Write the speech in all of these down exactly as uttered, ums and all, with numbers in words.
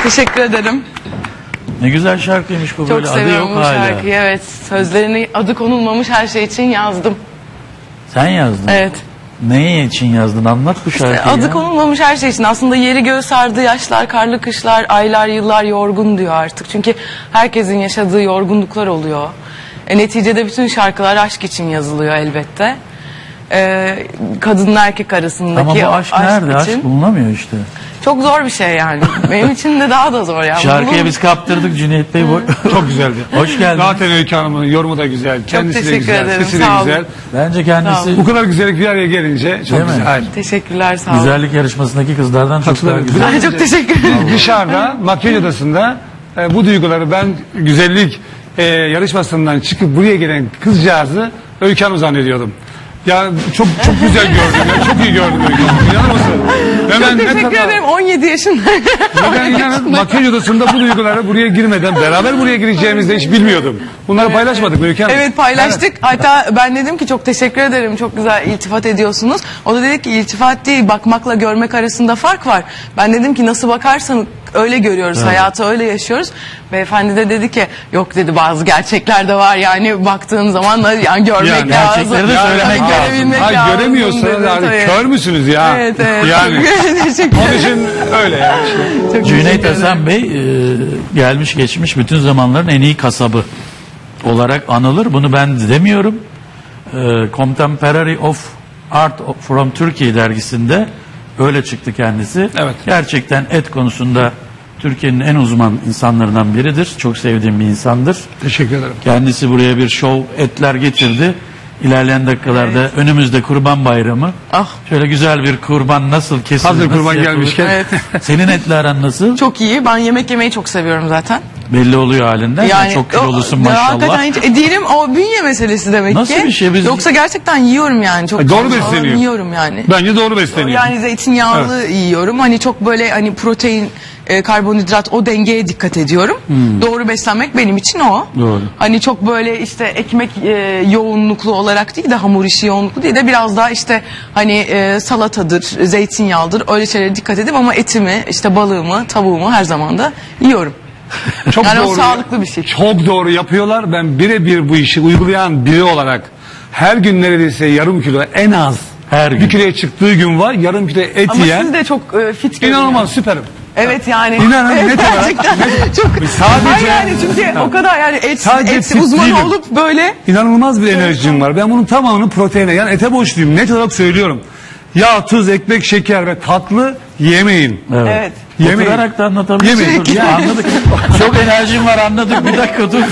Teşekkür ederim. Ne güzel şarkıymış bu, Çok böyle adı seviyorum yok bu hala. şarkıyı. Evet. Sözlerini adı konulmamış her şey için yazdım. Sen yazdın. Evet. Neye için yazdın? Anlat bu şarkıyı. İşte adı ya. konulmamış her şey için. Aslında yeri göğe sardı yaşlar, karlı kışlar, aylar, yıllar yorgun diyor artık. Çünkü herkesin yaşadığı yorgunluklar oluyor. E, neticede bütün şarkılar aşk için yazılıyor elbette. E, kadınla erkek arasındaki Ama bu aşk, aşk nerede? için. Aşk bulunamıyor işte. Çok zor bir şey yani. Benim için de daha da zor ya. Şarkıya Bunun- biz kaptırdık Cüneyt Bey. Çok güzeldi. Hoş geldin. Zaten Öykü Hanım'ın yorumu da güzel. Kendisi de teşekkür güzel. ederim, Sesi de sağ olun. güzel. Bence kendisi Bu kadar güzellik bir araya gelince çok Değil mi? güzel. Hayır. Teşekkürler, sağ olun. güzellik yarışmasındaki kızlardan çok daha Katılıyorum. güzel. Ay, çok teşekkür ederim. Dışarıda makyaj odasında e, bu duyguları ben güzellik e, yarışmasından çıkıp buraya gelen kızcağızı Öykü Hanım zannediyordum. Ya çok çok güzel gördüm. Ya, çok iyi gördüm Öykü Hanım. İnanır mısın? Ve ben Çok ne teşekkür kadar- ederim. on yedi yaşındayım. ve ben inanın makyaj odasında bu duyguları buraya girmeden beraber buraya gireceğimizi de hiç bilmiyordum. Bunları paylaşmadık mı Öykü Hanım? Evet, paylaştık. Hatta ben dedim ki çok teşekkür ederim. Çok güzel iltifat ediyorsunuz. O da dedi ki iltifat değil, bakmakla görmek arasında fark var. Ben dedim ki nasıl bakarsan öyle görüyoruz. Hayatı öyle yaşıyoruz. Beyefendi de dedi ki yok dedi, bazı gerçekler de var. Yani baktığın zaman da yani görmek Yani lazım. gerçekleri de söylemek Yani lazım. görebilmek Hayır, lazım göremiyorsanız dedi, yani tabii. kör müsünüz ya? Evet, evet. Yani Çok teşekkür onun ederim. için öyle yani. Çok Cüneyt teşekkür ederim. Hasan Bey e, gelmiş geçmiş bütün zamanların en iyi kasabı olarak anılır. Bunu ben demiyorum. E, Contemporary of Art from Turkey dergisinde öyle çıktı kendisi. Evet. Gerçekten et konusunda Türkiye'nin en uzman insanlarından biridir. Çok sevdiğim bir insandır. Teşekkür ederim. Kendisi buraya bir şov etler getirdi. İlerleyen dakikalarda önümüzde Kurban Bayramı. Ah. Şöyle güzel bir kurban nasıl kesilir? Hazır nasıl kurban yapılır? gelmişken. Evet. Senin etle aran nasıl? Çok iyi. Ben yemek yemeyi çok seviyorum zaten. Belli oluyor halinden. Yani çok kilolusun o- maşallah. Hakikaten hiç e, değilim, o bünye meselesi demek Nasıl ki. bir şey? Biz- Yoksa gerçekten yiyorum yani. Çok Ay, doğru fazla besleniyor. Yiyorum yani. Bence doğru besleniyor. Yani zeytinyağlı yiyorum. Hani çok böyle hani protein, e, karbonhidrat, o dengeye dikkat ediyorum. Doğru beslenmek benim için o. Doğru. Hani çok böyle işte ekmek e, yoğunluklu olarak değil de hamur işi yoğunluklu değil de biraz daha işte hani e, salatadır, zeytinyağlıdır, öyle şeylere dikkat edip ama etimi, işte balığımı, tavuğumu her zaman da yiyorum. Çok Yani o doğru. sağlıklı bir şey. Çok doğru yapıyorlar. Ben birebir bu işi uygulayan biri olarak her gün neredeyse yarım kilo en az Her gün. bir kiloya çıktığı gün var. Yarım kilo et Ama yiyen. siz de çok e, fit görünüyor. İnanılmaz süperim. Evet yani. İnanın Evet, net olarak- gerçekten çok. Sadece- Hayır yani çünkü o kadar yani et, Sadece et fit uzmanı değilim. olup böyle. İnanılmaz bir enerjim var. Ben bunun tamamını proteine, yani ete borçluyum. Net olarak söylüyorum. Yağ, tuz, ekmek, şeker ve tatlı yemeyin. Evet. Evet. Yemeyin. Oturarak da anlatabilirsin. Yemeyin. Dur, ya anladık. Çok enerjim var, anladık. Bir dakika dur.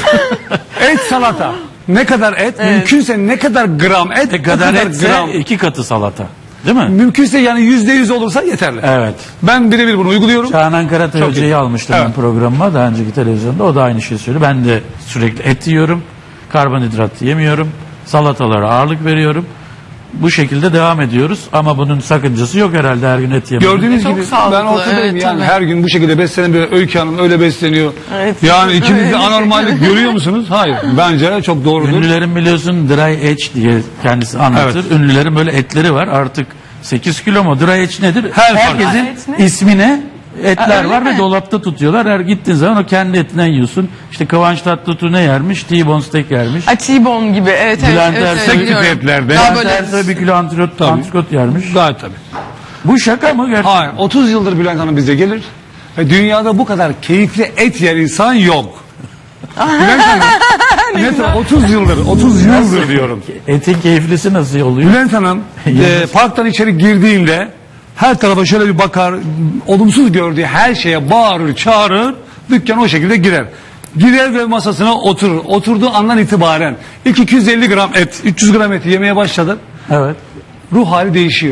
Et salata. Ne kadar et? Mümkünse ne kadar gram et? Ne o kadar kadar etse gram. iki katı salata. Değil mi? Mümkünse yani yüzde yüz olursa yeterli. Evet. Ben birebir bunu uyguluyorum. Canan Karatay Çok iyi. Hoca'yı almıştım Evet. ben programıma daha önceki televizyonda. O da aynı şeyi söylüyor. Ben de sürekli et yiyorum. Karbonhidrat yemiyorum. Salatalara ağırlık veriyorum. Bu şekilde devam ediyoruz. Ama bunun sakıncası yok herhalde her gün et yemenin. Gördüğünüz Çok gibi sağlıklı, ben ortadayım evet, yani tabii. her gün bu şekilde beslenen bir Öykü Hanım öyle besleniyor. Evet. Yani ikiniz Evet, de anormallik görüyor musunuz? Hayır. Bence çok doğrudur. Ünlülerin biliyorsun dry edge diye kendisi anlatır. Evet. Ünlülerin böyle etleri var. Artık sekiz kilo mu? Dry edge nedir? Her Herkesin farklı. Et ne? ismine etler Ha, öyle var mi? ve dolapta tutuyorlar. Her gittiğin zaman o kendi etinden yiyorsun. İşte Kıvanç Tatlıtuğ ne yermiş? T-bone steak yermiş. Ha, T-bone gibi, evet evet. Bülent evet, Ersoy evet, gibi biliyorum. etlerde. Daha Bülent böyle Ersoy bir kilo antrikot, Tabii. antrikot yermiş. Gayet tabii. Bu şaka mı gerçekten? Hayır. otuz yıldır Bülent Hanım bize gelir ve dünyada bu kadar keyifli et yer insan yok. Bülent Hanım net otuz yıldır otuz yıldır diyorum. Etin keyiflisi nasıl oluyor? Bülent Hanım e, parktan içeri girdiğinde her tarafa şöyle bir bakar, olumsuz gördüğü her şeye bağırır, çağırır, dükkan o şekilde girer. Girer ve masasına oturur. Oturduğu andan itibaren ilk iki yüz elli gram et, üç yüz gram et yemeye başladı. Evet. Ruh hali değişiyor.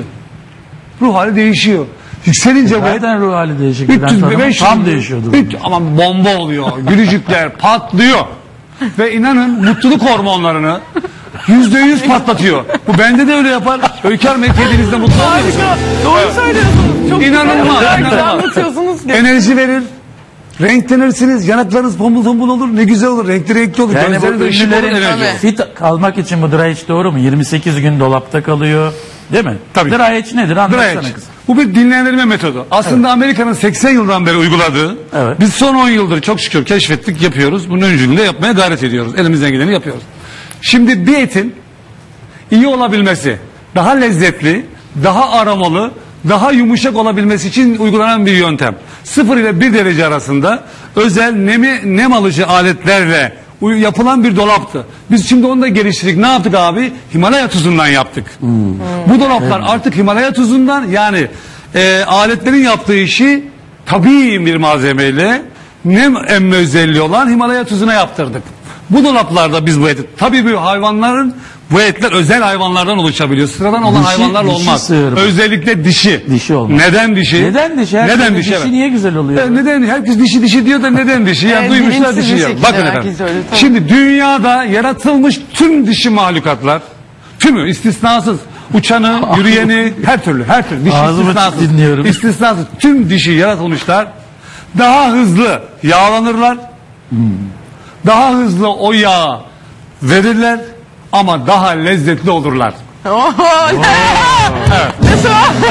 Ruh hali değişiyor. Yükselince bu et Zaten ruh hali değişik. üç Bülent yüz Hanım'ın beş yüz tam değişiyordu. üç- ama bomba oluyor. Gülücükler patlıyor. Ve inanın mutluluk hormonlarını yüzde yüz patlatıyor. Bu bende de öyle yapar. Öykü Hanım et yediğinizde mutlu oluyor musunuz? Harika. Doğru söylüyorsunuz. Çok İnanılmaz, güzel, güzel inanılmaz. anlatıyorsunuz ki. Enerji verir. Renklenirsiniz, yanaklarınız tombul tombul olur, ne güzel olur, renkli renkli olur. Yani bu Gözleriniz ışık olur, ünlülerin enerji olur. Tabii. fit kalmak için bu dry age doğru mu? yirmi sekiz gün dolapta kalıyor. Değil mi? Tabii. Dry age nedir? Dry Anlatsana age. kız. Bu bir dinlendirme metodu. Aslında Amerika'nın seksen yıldan beri uyguladığı, Evet. biz son on yıldır çok şükür keşfettik, yapıyoruz. Bunun öncülüğünde yapmaya gayret ediyoruz. Elimizden geleni yapıyoruz. Şimdi bir etin iyi olabilmesi, daha lezzetli, daha aromalı, daha yumuşak olabilmesi için uygulanan bir yöntem. sıfır ile bir derece arasında özel nemi, nem alıcı aletlerle uy- yapılan bir dolaptı. Biz şimdi onu da geliştirdik. Ne yaptık abi? Himalaya tuzundan yaptık. Bu dolaplar artık Himalaya tuzundan, yani e, aletlerin yaptığı işi tabii bir malzemeyle nem emme özelliği olan Himalaya tuzuna yaptırdık. Bu dolaplarda biz bu eti, tabii bu hayvanların, bu etler özel hayvanlardan oluşabiliyor. Sıradan olan Dişi- hayvanlarla dişi olmaz. sığır mı? Özellikle dişi. Dişi olmaz. Neden dişi? Neden dişi? Her Neden türlü dişi? dişi evet. niye güzel oluyor? E, neden? Herkes dişi dişi diyor da neden dişi? Ya Evet, duymuşlar bilinçsiz dişi bir ya. şekilde Bakın herkes efendim. öyle, tabii. Şimdi dünyada yaratılmış tüm dişi mahlukatlar, tümü istisnasız, uçanı, yürüyeni, her türlü, her türlü dişi Ağzımı istisnasız. dinliyorum. İstisnasız tüm dişi yaratılmışlar daha hızlı yağlanırlar. Daha hızlı o yağı verirler ama daha lezzetli olurlar. Oho, Nasıl?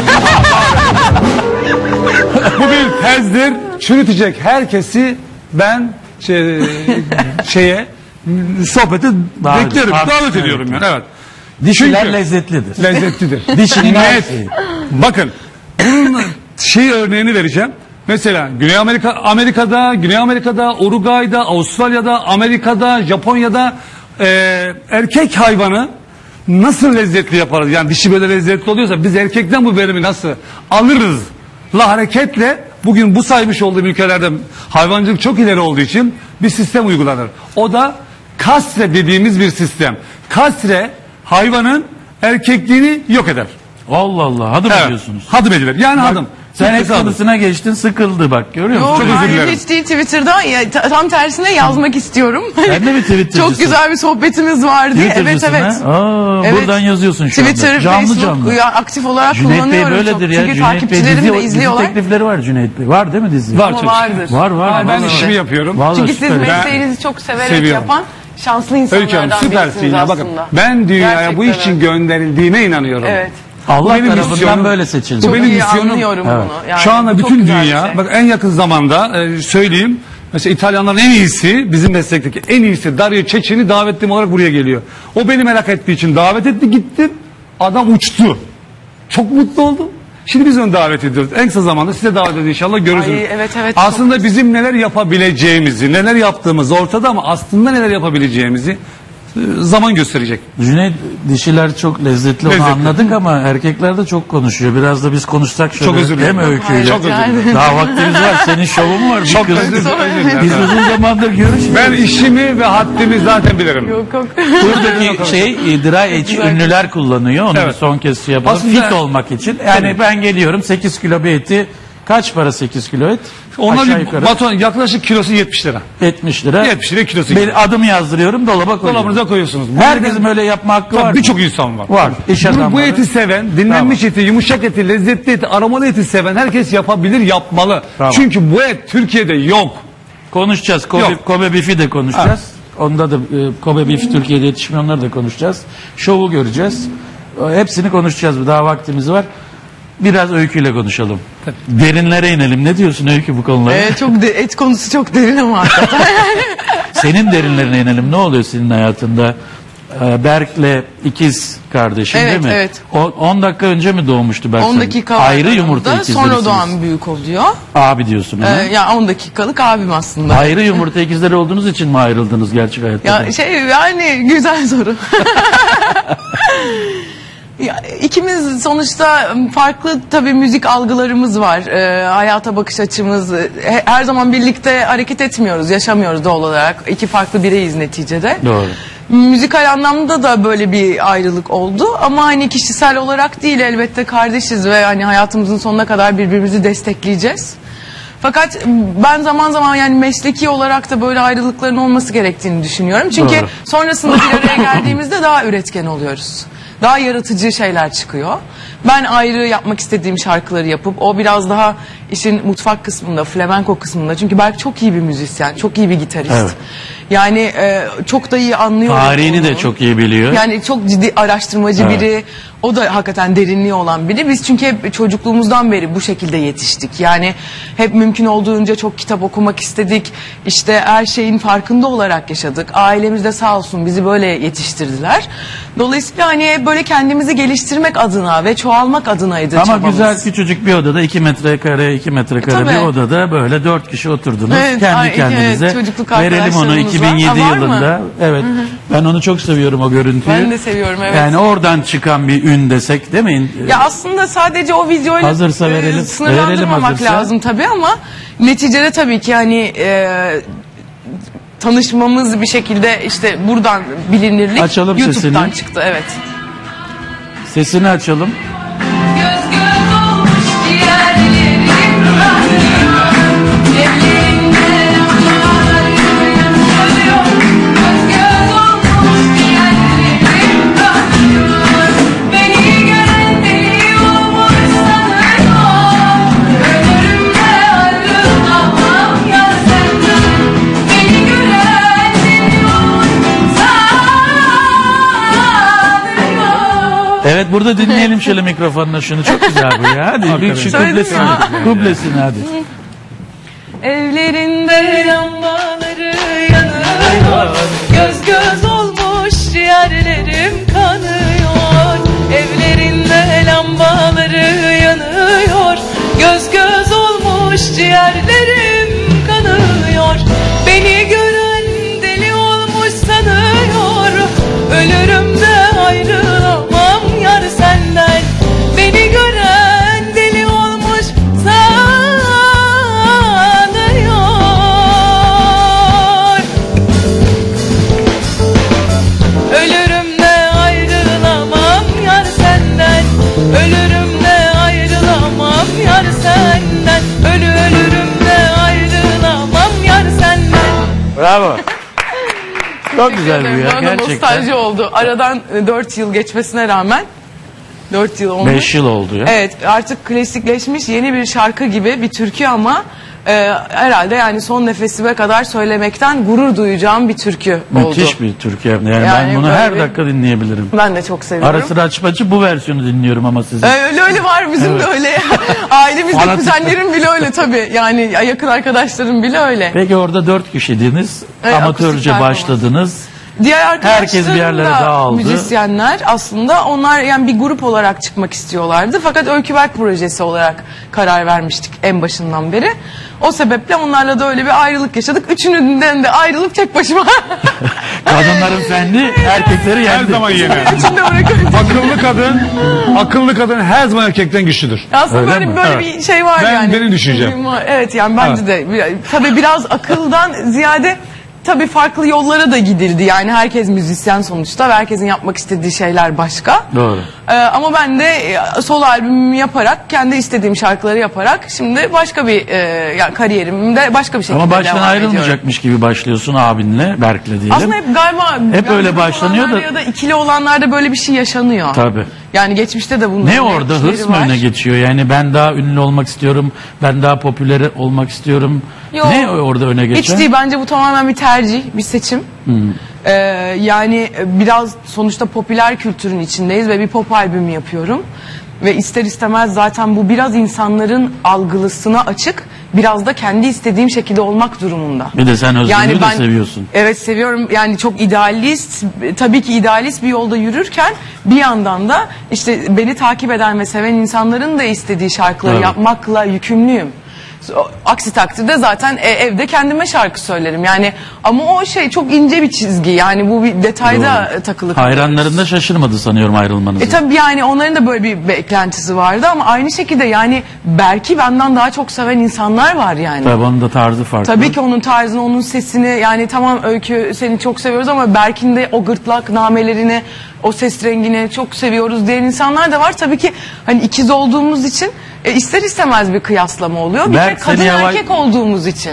Bu bir tezdir. Çürütecek herkesi ben şey, şeye sohbete Davet- bekliyorum. davet- Davet evet. ediyorum yani. Evet. Dişiler Çünkü- lezzetlidir. Lezzetlidir. Dişinin her Net. şeyi. Bakın bunun şey örneğini vereceğim. Mesela Güney Amerika, Amerika'da, Güney Amerika'da, Uruguay'da, Avustralya'da, Amerika'da, Japonya'da e, erkek hayvanı nasıl lezzetli yaparız? Yani dişi böyle lezzetli oluyorsa biz erkekten bu verimi nasıl alırız? La hareketle bugün bu saymış olduğum ülkelerde hayvancılık çok ileri olduğu için bir sistem uygulanır. O da kastre dediğimiz bir sistem. Kastre hayvanın erkekliğini yok eder. Allah Allah. Hadım Evet. ediyorsunuz. Hadım edilir. Yani Bak, hadım. Sen Kısa hep hadım. konusuna geçtin, sıkıldı bak, görüyor Yok, musun? Çok özür hayır, dilerim. hiç değil, Twitter'da ya, ta- tam tersine yazmak istiyorum. Sen de mi Twitter'cısın? Çok güzel bir sohbetimiz vardı. Evet, Twitter'cısın evet. ha? Aa, Evet. Buradan yazıyorsun şu Twitter, anda. Canlı Facebook canlı. ya, aktif olarak Cüneyt Bey kullanıyorum çok. böyledir ya. Çünkü Cüneyt Bey takipçilerim dizi, de dizi izliyorlar. teklifleri var Cüneyt Bey. Var değil mi dizi? Var Ama çok vardır. şükür. Var var. Ben vallahi işimi var. yapıyorum. Vallahi Çünkü siz süper. mesleğinizi çok severek seviyorum. yapan şanslı Öykü Hanım insanlardan süpersin birisiniz ya. Bakın aslında. ben dünyaya Gerçekten bu için öyle. gönderildiğime inanıyorum. Evet. Allah Bu benim tarafından misyonum. böyle seçildi. Bu Çok benim iyi misyonum. anlıyorum Evet. bunu. Yani Şu anda çok bütün güzel bir dünya, şey. bak en yakın zamanda e, söyleyeyim. Mesela İtalyanların en iyisi, bizim meslekteki en iyisi Dario Cecchini davetlim olarak buraya geliyor. O beni merak ettiği için davet etti, gittim. Adam uçtu. Çok mutlu oldum. Şimdi biz onu davet ediyoruz. En kısa zamanda size davet ediyoruz inşallah, görürsünüz. Ay, evet, evet, Aslında çok- bizim neler yapabileceğimizi, neler yaptığımız ortada ama aslında neler yapabileceğimizi e, zaman gösterecek. Cüneyt, dişiler çok lezzetli, onu Lezzetli. anladık ama erkekler de çok konuşuyor. Biraz da biz konuşsak şöyle. Çok özür dilerim. Değil mi Öykü'yle? Çok özür dilerim. Daha vaktimiz var. Senin şovun var. Bir Çok kız- özür dilerim. Biz uzun zamandır görüşmüyoruz. Ben işimi ve haddimi zaten bilirim. Yok yok. Buradaki şey e, dry age ünlüler kullanıyor. Onu Evet. bir son kez şey yapalım. Aslında- Fit olmak için. Yani Tabii. ben geliyorum sekiz kilo bir eti. Kaç para sekiz kilo et? Onlar Aşağı bir yukarı baton yaklaşık kilosu yetmiş lira. yetmiş lira. yetmiş lira kilosu. Bir adım yazdırıyorum, dolaba koyuyorum. Dolabınıza koyuyorsunuz. Herkesin böyle yapma hakkı var Tabii mı? birçok insan var. Var. İş Bunu, bu adamları. eti seven, dinlenmiş eti, yumuşak eti, lezzetli eti, aromalı eti seven herkes yapabilir, yapmalı. Tamam. Çünkü bu et Türkiye'de yok. Konuşacağız. Kobe, Yok. Kobe Beef'i de konuşacağız. Onda da e, Kobe Beef Türkiye'de yetişmiyor, onları da konuşacağız. Şovu göreceğiz. E, Hepsini konuşacağız. Daha vaktimiz var. Biraz Öykü'yle konuşalım. Derinlere inelim. Ne diyorsun Öykü bu konulara? Ee, çok de, et konusu çok derin ama hakikaten. Senin derinlerine inelim. Ne oluyor senin hayatında? Ee, Berk'le ikiz kardeşin Evet, değil mi? evet. O, on dakika önce mi doğmuştu Berk? on senin? dakika var Ayrı aramızda. yumurta ikizlerisiniz. Sonra doğan büyük oluyor. Abi diyorsun ona. Ee, ya on dakikalık abim aslında. Ayrı yumurta ikizleri olduğunuz için mi ayrıldınız gerçek hayatta? Ya şey yani güzel soru. Ya, ikimiz sonuçta farklı tabii müzik algılarımız var. Ee, hayata bakış açımız. He- her zaman birlikte hareket etmiyoruz, yaşamıyoruz doğal olarak. İki farklı bireyiz neticede. Doğru. Müzikal anlamda da böyle bir ayrılık oldu ama hani kişisel olarak değil, elbette kardeşiz ve hani hayatımızın sonuna kadar birbirimizi destekleyeceğiz. Fakat ben zaman zaman yani mesleki olarak da böyle ayrılıkların olması gerektiğini düşünüyorum. Çünkü Doğru. sonrasında bir araya geldiğimizde daha üretken oluyoruz. Daha yaratıcı şeyler çıkıyor. Ben ayrı yapmak istediğim şarkıları yapıp o biraz daha işin mutfak kısmında, flamenko kısmında. Çünkü Berk çok iyi bir müzisyen, çok iyi bir gitarist. Evet. Yani e, çok da iyi anlıyor. Tarihini onu. de çok iyi biliyor. Yani çok ciddi araştırmacı Evet. biri. O da hakikaten derinliği olan biri. Biz çünkü hep çocukluğumuzdan beri bu şekilde yetiştik. Yani hep mümkün olduğunca çok kitap okumak istedik. İşte her şeyin farkında olarak yaşadık. Ailemiz de sağ olsun bizi böyle yetiştirdiler. Dolayısıyla hani böyle kendimizi geliştirmek adına ve çoğalmak adınaydı Ama çabamız. güzel küçücük bir odada iki metrekare iki metrekare Tabii. bir odada böyle dört kişi oturdunuz. Evet, Kendi ay, kendinize evet, çocukluk verelim onu arkadaşlarımız iki bin yedi var. Ha, var yılında. mı? Evet. Ben onu çok seviyorum o görüntüyü. Ben de seviyorum, evet. Yani oradan çıkan bir ün desek değil mi? Ya aslında sadece o videoyla Hazırsa e, verelim. sınırlandırmamak Verelim hazırsa. lazım tabii ama neticede tabii ki hani e, tanışmamız bir şekilde işte buradan bilinirlik Açalım YouTube'dan sesini. çıktı, evet. Sesini açalım. Göz göz olmuş diğerlerim kanıyor. Evlerinde yanarlarım yanıyor. Göz göz olmuş diğerlerim kanıyor. Beni gören deli olmuş sanıyor. Ölürümde ayrılamam ya senden. Beni gören deli olmuş sanıyor. Evet, burada dinleyelim şöyle mikrofonla şunu. Çok güzel bu ya. Hadi bir şu Söyledin kublesini. mi? Kublesini hadi. Evlerinde lambaları yanıyor. Göz göz olmuş yerlerim kanıyor. Evlerinde lambaları yanıyor. Göz göz olmuş ciğerlerim kanıyor. Beni gören deli olmuş sanıyor. Ölürüm de ayrılamam yar senden. Beni gören deli olmuş sanıyor. Ölürüm de ayrılamam yar senden. Ölürüm de ayrılamam yar senden. Ölü ölürüm de ayrılamam yar senden. Bravo. Çok güzel bu ya Bana gerçekten. nostalji oldu. Aradan dört yıl geçmesine rağmen dört yıl olmuş. Beş yıl oldu ya. Evet, artık klasikleşmiş yeni bir şarkı gibi bir türkü ama e, herhalde yani son nefesime kadar söylemekten gurur duyacağım bir türkü oldu. Müthiş bir Türkiye. Yani, Yani ben bunu böyle her bir- dakika dinleyebilirim. Ben de çok seviyorum. Ara sıra açıp açıp bu versiyonu dinliyorum ama sizin. Ee, Öyle öyle var bizim de öyle. Ailemizde Fanatik. kuzenlerim bile öyle tabii. Yani yakın arkadaşlarım bile öyle. Peki orada dört kişiydiniz. Evet, Amatörce akustik performans. başladınız. Diğer arkadaşlarım Herkes bir yerlere da dağıldı. müzisyenler aslında onlar yani bir grup olarak çıkmak istiyorlardı. Fakat Öykü Berk projesi olarak karar vermiştik en başından beri. O sebeple onlarla da öyle bir ayrılık yaşadık. Üçününden de ayrılıp tek başıma. Kadınların fendi, erkekleri Her yendi. zaman yener. Üçünü de bırakıyorum. Akıllı kadın, akıllı kadın her zaman erkekten güçlüdür. Aslında Öyle böyle, mi? böyle Evet. bir şey var Ben- yani. benim düşüncem. Evet yani bence Evet. de bir- tabii biraz akıldan ziyade tabii farklı yollara da gidildi. Yani herkes müzisyen sonuçta ve herkesin yapmak istediği şeyler başka. Doğru. Ee, ama ben de e, solo albümümü yaparak, kendi istediğim şarkıları yaparak şimdi başka bir e, yani kariyerimde başka bir şekilde Ama baştan devam ediyorum. ayrılmayacakmış gibi başlıyorsun abinle, Berk'le diyelim. Aslında hep galiba Hep yani öyle grup başlanıyor olanlarda da- ya da ikili olanlarda böyle bir şey yaşanıyor. Tabii. Yani geçmişte de bunun Ne orada örnekleri hırs mı var. öne geçiyor? Yani ben daha ünlü olmak istiyorum, ben daha popüler olmak istiyorum. Yok. Ne orada öne geçen? Hiç değil, bence bu tamamen bir tercih, bir seçim. Ee, yani biraz sonuçta popüler kültürün içindeyiz ve bir pop albümü yapıyorum. Ve ister istemez zaten bu biraz insanların algılısına açık, biraz da kendi istediğim şekilde olmak durumunda. Bir de sen özgürlüğü de seviyorsun. Evet seviyorum, yani çok idealist, tabii ki idealist bir yolda yürürken bir yandan da işte beni takip eden ve seven insanların da istediği şarkıları Evet. yapmakla yükümlüyüm. O- Aksi takdirde zaten e, evde kendime şarkı söylerim yani, ama o şey çok ince bir çizgi yani, bu bir detayda Doğru. e, takılı. Hayranların da şaşırmadı sanıyorum ayrılmanızı. E tabii yani onların da böyle bir beklentisi vardı ama aynı şekilde yani belki benden daha çok seven insanlar var yani. Tabii onun da tarzı farklı. Tabii ki onun tarzını, onun sesini, yani tamam Öykü seni çok seviyoruz ama Berk'in de o gırtlak namelerini, o ses rengini çok seviyoruz diyen insanlar da var. Tabii ki hani ikiz olduğumuz için e, ister istemez bir kıyaslama oluyor. Bir Berk de kadın seni yavaş- erkek olduğumuz için.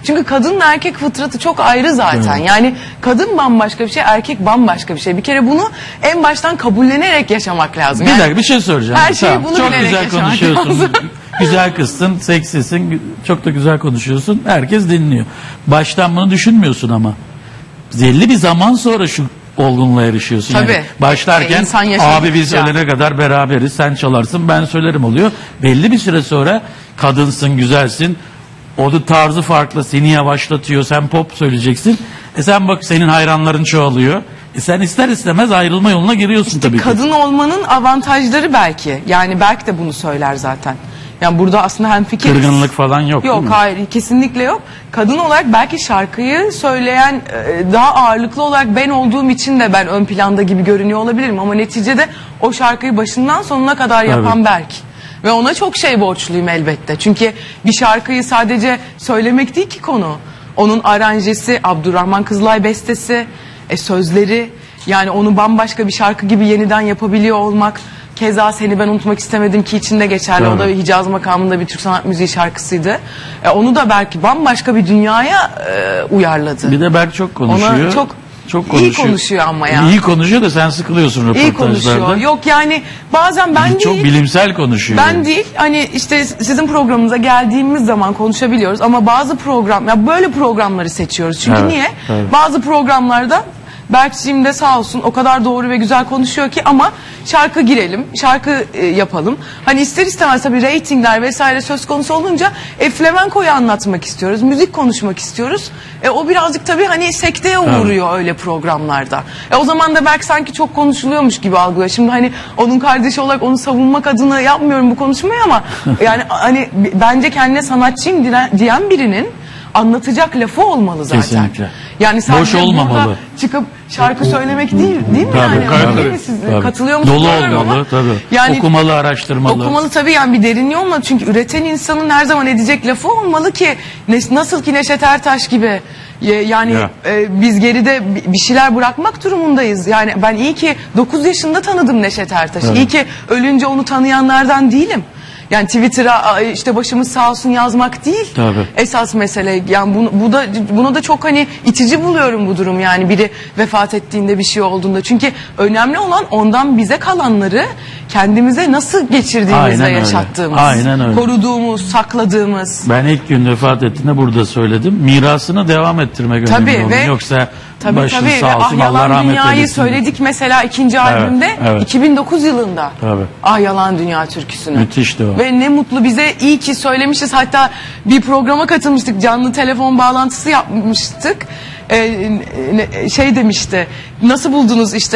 Çünkü kadınla erkek fıtratı çok ayrı zaten. Evet. Yani kadın bambaşka bir şey, erkek bambaşka bir şey. Bir kere bunu en baştan kabullenerek yaşamak lazım. Bir Yani dakika bir şey soracağım. her şeyi bunu Çok bilerek güzel yaşamak konuşuyorsun. lazım. Güzel kızsın, seksisin, çok da güzel konuşuyorsun. Herkes dinliyor. Baştan bunu düşünmüyorsun ama. Belli bir zaman sonra şu olgunluğa erişiyorsun. Tabii. Yani başlarken E, insan yaşadıkça. abi biz ölene kadar beraberiz, sen çalarsın ben söylerim oluyor. Belli bir süre sonra kadınsın, güzelsin. O da tarzı farklı, seni yavaşlatıyor, sen pop söyleyeceksin. E sen bak senin hayranların çoğalıyor. E sen ister istemez ayrılma yoluna giriyorsun tabii ki. Kadın olmanın avantajları belki. Yani belki de bunu söyler zaten. Yani burada aslında hemfikiriz. Kırgınlık falan yok değil Yok mi? hayır kesinlikle yok. Kadın olarak belki şarkıyı söyleyen e, daha ağırlıklı olarak ben olduğum için de ben ön planda gibi görünüyor olabilirim. Ama neticede o şarkıyı başından sonuna kadar yapan Evet. Berk. Ve ona çok şey borçluyum elbette. Çünkü bir şarkıyı sadece söylemek değil ki konu. Onun aranjesi, Abdurrahman Kızılay bestesi, e, sözleri. Yani onu bambaşka bir şarkı gibi yeniden yapabiliyor olmak. Keza Seni Ben Unutmak İstemedim ki içinde geçerli. O da Evet. Hicaz makamında bir Türk sanat müziği şarkısıydı. E, onu da belki bambaşka bir dünyaya e, uyarladı. Bir de Berk çok konuşuyor. Ona çok, çok iyi konuşuyor ama ya. İyi konuşuyor da sen sıkılıyorsun İyi röportajlarda. konuşuyor. Yok yani bazen ben çok değil. bilimsel konuşuyor. Ben değil hani işte sizin programınıza geldiğimiz zaman konuşabiliyoruz ama bazı program ya böyle programları seçiyoruz. Çünkü Evet, niye? evet. Bazı programlarda Berkciğim de sağ olsun o kadar doğru ve güzel konuşuyor ki ama şarkı girelim, şarkı e, yapalım. Hani ister istemez tabii reytingler vesaire söz konusu olunca e, flamenkoyu anlatmak istiyoruz, müzik konuşmak istiyoruz. E, o birazcık tabii hani sekteye uğruyor öyle programlarda. E, o zaman da belki sanki çok konuşuluyormuş gibi algılıyor. Şimdi hani onun kardeşi olarak onu savunmak adına yapmıyorum bu konuşmayı ama yani hani b- bence kendine sanatçıyım diyen, diyen birinin anlatacak lafı olmalı zaten. Kesinlikle. Yani sadece Boş olmamalı. burada çıkıp şarkı söylemek değil, değil mi Tabii, yani? tabii. Değil mi siz? Tabii. Katılıyor musunuz? Dolu bilmiyorum olmalı ama tabii. Yani Okumalı, araştırmalı. okumalı tabii yani bir derinliği olmalı. Çünkü üreten insanın her zaman edecek lafı olmalı ki ne- nasıl ki Neşet Ertaş gibi e, yani Ya. e, biz geride bi- bir şeyler bırakmak durumundayız. Yani ben iyi ki dokuz yaşında tanıdım Neşet Ertaş'ı. Evet. İyi ki ölünce onu tanıyanlardan değilim. Yani Twitter'a "Aa, işte başımız sağ olsun" yazmak değil. Tabii. Esas mesele yani bunu, bu da bunu da çok hani itici buluyorum bu durum yani biri vefat ettiğinde bir şey olduğunda. Çünkü önemli olan ondan bize kalanları kendimize nasıl geçirdiğimiz Aynen ve öyle. yaşattığımız. Aynen öyle. Koruduğumuz, sakladığımız. Ben ilk gün vefat ettiğinde burada söyledim. Mirasını devam ettirmek Tabii önemli ve olan. Yoksa tabii başın tabii ve sağ olsun Ah Allah Yalan rahmet Dünya'yı eylesin. söyledik mesela ikinci albümde evet. iki bin dokuz yılında. Tabii. Ah Yalan Dünya türküsünü. Müthişti o. Ve ne mutlu bize iyi ki söylemişiz. Hatta bir programa katılmıştık. Canlı telefon bağlantısı yapmıştık. Ee, ne- şey demişti. Nasıl buldunuz işte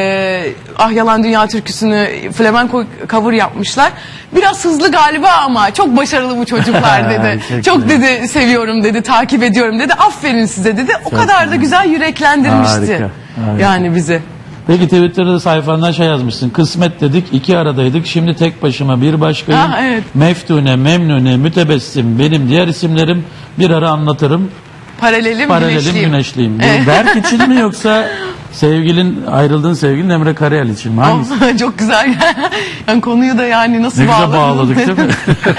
e, Ah Yalan Dünya türküsünü flamenco cover yapmışlar. Biraz hızlı galiba ama çok başarılı bu çocuklar dedi. Çok Çok güzel. dedi seviyorum dedi, takip ediyorum dedi. Aferin size dedi. O kadar da güzel yüreklendirmişti. Harika, harika. Yani bizi. Peki Twitter'da sayfandan şey yazmışsın. Kısmet dedik, iki aradaydık. Şimdi tek başıma bir başkayım. Ah, evet. Meftune, Memnune, Mütebessim benim diğer isimlerim. Bir ara anlatırım. Paralelim, Paralelim güneşliyim. güneşliyim. Bu Evet. Berk için mi yoksa sevgilin, ayrıldığın sevgilin Emre Karayel için mi? Hangisi? Oh, çok güzel. Yani konuyu da yani nasıl Ne güzel bağladın? bağladık değil mi?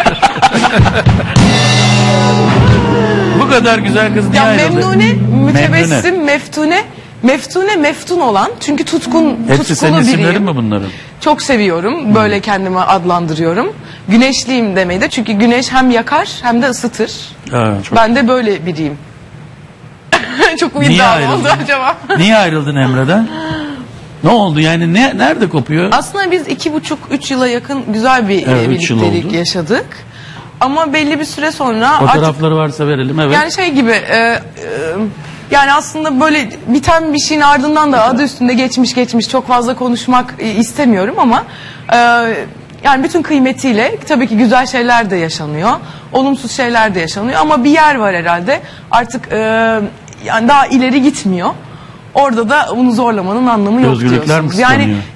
Bu kadar güzel kız niye Ya ayrıldı? memnune, mütebessim, Memnune. meftune. Meftune meftun olan çünkü tutkun, Hepsi senin tutkulu isimlerin biriyim. mi bunların? Çok seviyorum. Böyle kendimi adlandırıyorum. Güneşliyim demeyi de çünkü güneş hem yakar hem de ısıtır. Ha, çok. Ben de böyle biriyim. Çok mu Niye iddialı ayrıldın? oldu acaba? Niye ayrıldın Emre'den? Ne oldu yani ne nerede kopuyor? Aslında biz iki buçuk, üç yıla yakın güzel bir Evet, e, üç yıl birliktelik oldu. yaşadık. Ama belli bir süre sonra artık Fotoğrafları varsa verelim evet. yani şey gibi e, e, yani aslında böyle biten bir şeyin ardından da adı üstünde geçmiş geçmiş çok fazla konuşmak e, istemiyorum ama e, yani bütün kıymetiyle tabii ki güzel şeyler de yaşanıyor. Olumsuz şeyler de yaşanıyor ama bir yer var herhalde artık e, yani daha ileri gitmiyor. Orada da bunu zorlamanın anlamı yok Özgürlükler mi diyorsunuz. Yani kısıtlanıyor?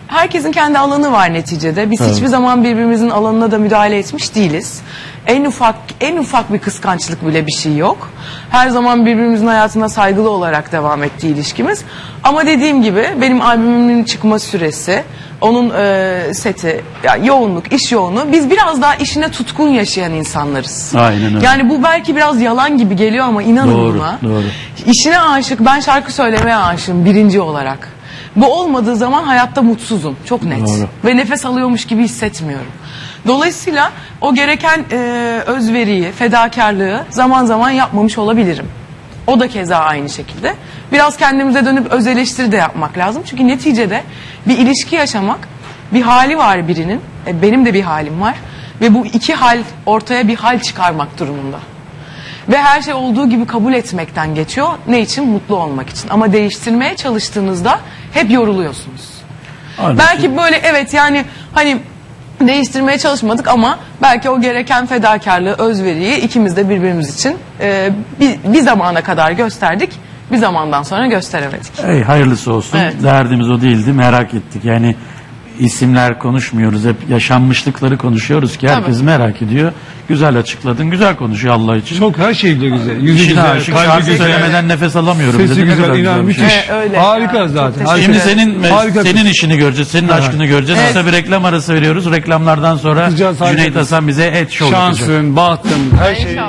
herkesin kendi alanı var neticede. Biz hiçbir zaman birbirimizin alanına da müdahale etmiş değiliz. En ufak en ufak bir kıskançlık bile bir şey yok. Her zaman birbirimizin hayatına saygılı olarak devam etti ilişkimiz. Ama dediğim gibi benim albümümün çıkma süresi, onun e, seti, yani yoğunluk, iş yoğunluğu. Biz biraz daha işine tutkun yaşayan insanlarız. Aynen öyle. Yani bu belki biraz yalan gibi geliyor ama inanın Doğru, buna. doğru. İşine aşık, ben şarkı söylemeye aşığım birinci olarak. Bu olmadığı zaman hayatta mutsuzum. Çok net. Doğru. Ve nefes alıyormuş gibi hissetmiyorum. Dolayısıyla o gereken e, özveriyi, fedakarlığı zaman zaman yapmamış olabilirim. O da keza aynı şekilde. Biraz kendimize dönüp öz eleştiri de yapmak lazım. Çünkü neticede bir ilişki yaşamak, bir hali var birinin. E, benim de bir halim var. Ve bu iki hal ortaya bir hal çıkarmak durumunda. Ve her şey olduğu gibi kabul etmekten geçiyor. Ne için? Mutlu olmak için. Ama değiştirmeye çalıştığınızda hep yoruluyorsunuz. Halbuki- Belki böyle evet yani hani değiştirmeye çalışmadık ama belki o gereken fedakarlığı, özveriyi ikimiz de birbirimiz için e, bir, bir zamana kadar gösterdik. Bir zamandan sonra gösteremedik. Ey, hayırlısı olsun. Evet. Derdimiz o değildi, merak ettik. Yani isimler konuşmuyoruz, hep yaşanmışlıkları konuşuyoruz ki herkes Tabii. merak ediyor. Güzel açıkladın, güzel konuşuyor Allah için. Çok her şey de güzel. Yüzü İşine güzel, aşık, kalbi şarkı güzel, söylemeden nefes alamıyorum. sesi dedi. Ne güzel, kadar inan bir şey. müthiş. Evet, öyle. Harika Ya, zaten. çok harika. Şimdi senin Harika. senin işini göreceğiz, senin aşkını göreceğiz. Evet. Kısa bir reklam arası veriyoruz. Reklamlardan sonra Yapacağız, Cüneyt harikasın. Hasan bize et show yapacak. Şansın, bahtın, her şey. İnşallah.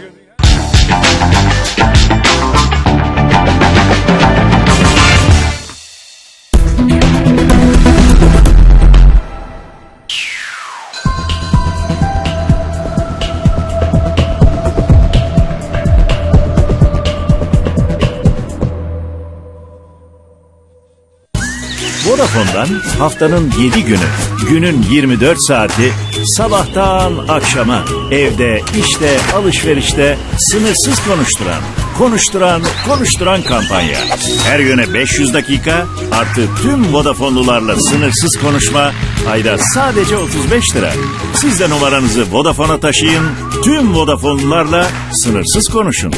Vodafone'dan haftanın yedi günü, günün yirmi dört saati, sabahtan akşama, evde, işte, alışverişte sınırsız konuşturan, konuşturan, konuşturan kampanya. Her güne beş yüz dakika, artı tüm Vodafone'lularla sınırsız konuşma, ayda sadece otuz beş lira. Siz de numaranızı Vodafone'a taşıyın, tüm Vodafone'lularla sınırsız konuşun.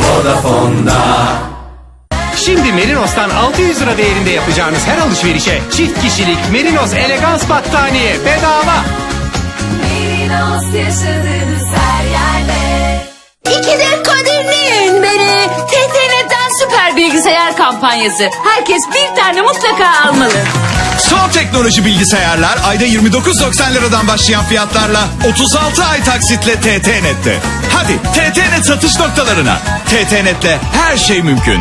Şimdi Merinos'tan altı yüz lira değerinde yapacağınız her alışverişe çift kişilik Merinos Elegans battaniye bedava. Merinos yaşadığınız her yerde. İkidir kadirleyin beni. T T Net'ten süper bilgisayar kampanyası. Herkes bir tane mutlaka almalı. Son teknoloji bilgisayarlar ayda yirmi dokuz doksan liradan başlayan fiyatlarla otuz altı ay taksitle T T Net'te. Hadi T T Net satış noktalarına. T T Net'le her şey mümkün.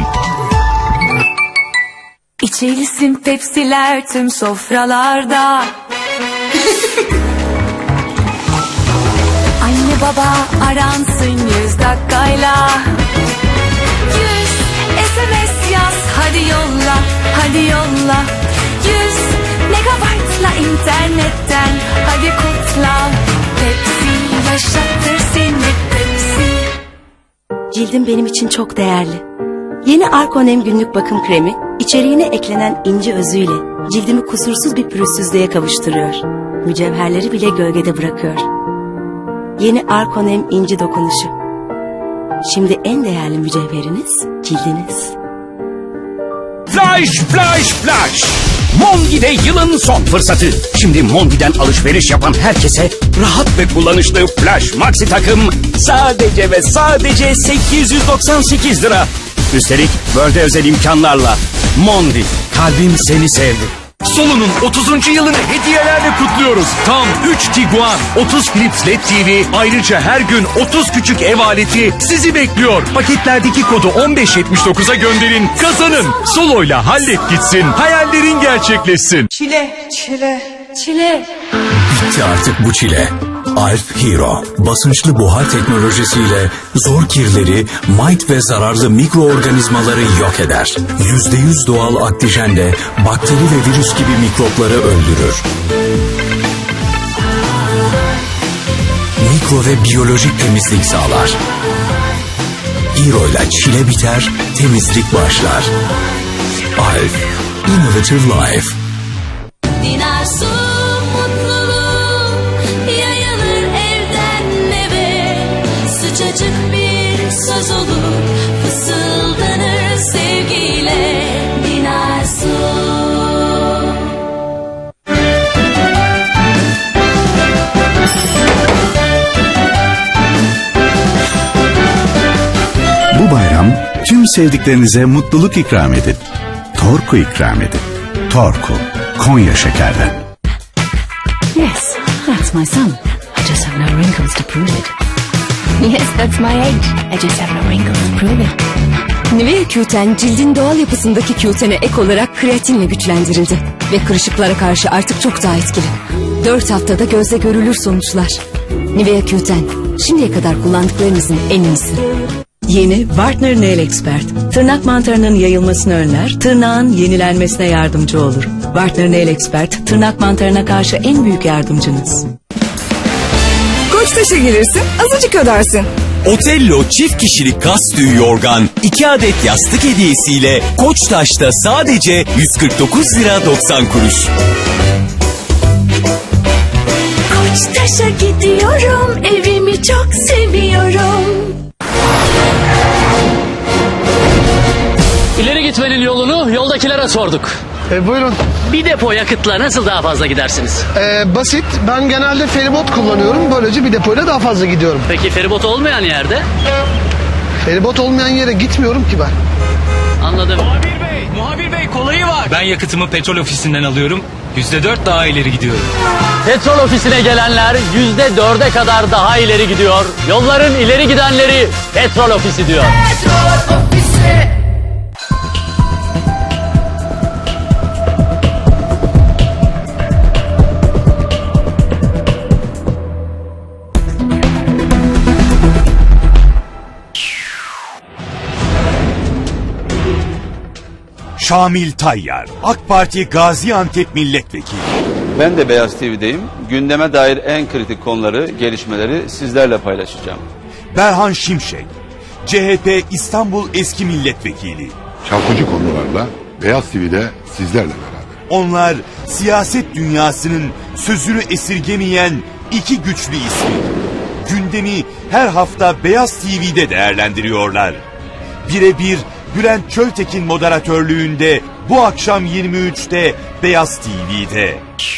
İçerisin tepsiler tüm sofralarda. Anne baba aransın yüz dakikayla. Yüz S M S yaz hadi yolla, hadi yolla. Yüz megabaytla internetten hadi kutla. Pepsi yaşattır seni Pepsi. Cildim benim için çok değerli. Yeni Arkonem günlük bakım kremi, içeriğine eklenen inci özüyle cildimi kusursuz bir pürüzsüzlüğe kavuşturuyor. Mücevherleri bile gölgede bırakıyor. Yeni Arkonem inci dokunuşu. Şimdi en değerli mücevheriniz cildiniz. Flash, flash, flash. Mondi'de yılın son fırsatı. Şimdi Mondi'den alışveriş yapan herkese rahat ve kullanışlı Flash Maxi takım sadece ve sadece sekiz yüz doksan sekiz lira. Üstelik World'e özel imkanlarla. Mondi, kalbim seni sevdi. Solu'nun otuzuncu yılını hediyelerle kutluyoruz. Tam üç Tiguan, otuz Philips L E D T V, ayrıca her gün otuz küçük ev aleti sizi bekliyor. Paketlerdeki kodu on beş yetmiş dokuza gönderin. Kazanın. Solo'yla hallet gitsin. Hayallerin gerçekleşsin. Çile, çile, çile. Bitti artık bu çile. Alp Hero, basınçlı buhar teknolojisiyle zor kirleri, mite ve zararlı mikroorganizmaları yok eder. yüzde yüz doğal aktijenle bakteri ve virüs gibi mikropları öldürür. Mikro ve biyolojik temizlik sağlar. Hero ile çile biter, temizlik başlar. Alp, Innovative Life. Dinar su mutluluğu yayılır evden eve. Sıcacık bir söz olur fısıldanır sevgiyle. Dinar su. bayram tüm sevdiklerinize mutluluk ikram edin. Torku ikram edin. Torku, Konya şekerden. Yes, that's my son. I just have no wrinkles to prove it. Yes, that's my age. I just have no wrinkles to prove it. Nivea Q-Ten cildin doğal yapısındaki Q-Ten'e ek olarak kreatinle güçlendirildi. Ve kırışıklara karşı artık çok daha etkili. dört haftada gözle görülür sonuçlar. Nivea Q-Ten, şimdiye kadar kullandıklarınızın en iyisi. Yeni Partner Nail Expert. Tırnak mantarının yayılmasını önler, tırnağın yenilenmesine yardımcı olur. Partner Nail Expert, tırnak mantarına karşı en büyük yardımcınız. Koçtaş'a gelirsin, azıcık ödersin. Otello çift kişilik kas tüyü yorgan iki adet yastık hediyesiyle Koçtaş'ta sadece yüz kırk dokuz lira doksan kuruş. Koçtaş'a gidiyorum, evimi çok seviyorum. İleri gitmenin yolunu yoldakilere sorduk. E, buyurun. Bir depo yakıtla nasıl daha fazla gidersiniz? E, basit. Ben genelde feribot kullanıyorum. Böylece bir depoyla daha fazla gidiyorum. Peki feribot olmayan yerde? Feribot olmayan yere gitmiyorum ki ben. Anladım. Muhabir bey, muhabir bey kolayı var. Ben yakıtımı petrol ofisinden alıyorum. Yüzde dört daha ileri gidiyorum. Petrol ofisine gelenler yüzde dörde kadar daha ileri gidiyor. Yolların ileri gidenleri petrol ofisi diyor. Petrol ofisi. Şamil Tayyar, AK Parti Gaziantep Milletvekili. Ben de Beyaz T V'deyim. Gündeme dair en kritik konuları, gelişmeleri sizlerle paylaşacağım. Berhan Şimşek, C H P İstanbul Eski Milletvekili. Çarpıcı konularla Beyaz T V'de sizlerle beraber. Onlar siyaset dünyasının sözünü esirgemeyen iki güçlü ismi. Gündemi her hafta Beyaz T V'de değerlendiriyorlar. Birebir Bülent Çöltekin moderatörlüğünde bu akşam yirmi üçte Beyaz T V'de.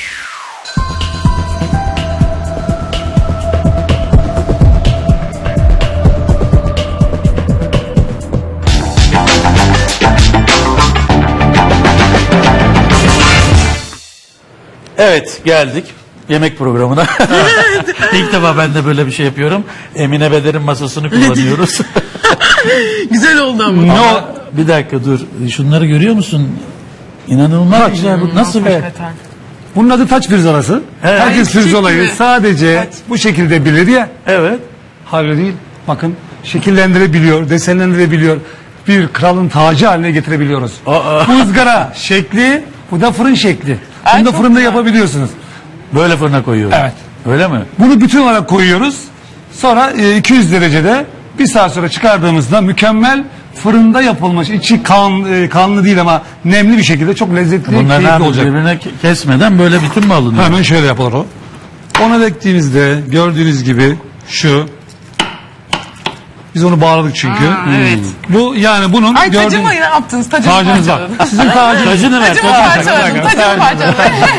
Evet, geldik yemek programına. İlk defa ben de böyle bir şey yapıyorum. Emine Beder'in masasını kullanıyoruz. Güzel oldu ama. Ama bir dakika dur. Şunları görüyor musun? İnanılmaz Taç. güzel. Bu nasıl bir... Bunun adı taç pirzolası. Evet. Herkes Ay, pirzolayı gibi. sadece Taç. bu şekilde bilir ya. Evet. Hayır değil. Bakın şekillendirebiliyor, desenlendirebiliyor. Bir kralın tacı haline getirebiliyoruz. Aa. Bu ızgara şekli, bu da fırın şekli. Ay, Bunu da çok fırında güzel. yapabiliyorsunuz. Böyle fırına koyuyoruz. Evet. Öyle mi? Bunu bütün olarak koyuyoruz. Sonra e, iki yüz derecede bir saat sonra çıkardığımızda mükemmel fırında yapılmış, içi kan, e, kanlı değil ama nemli bir şekilde çok lezzetli, Bunlar keyifli ne olacak. birbirine ke- kesmeden böyle bütün mü alınıyor? Hemen şöyle yapılır o. Ona döktüğümüzde gördüğünüz gibi şu. Biz onu bağladık çünkü. Aa, evet. Bu yani bunun Ay gördüğünüz... tacımı ne yaptınız? Tacımı Tacınız var. parçaladım. Sizin tacınız. Tacını ver. Tacımı parçaladım. Tacımı parçaladım.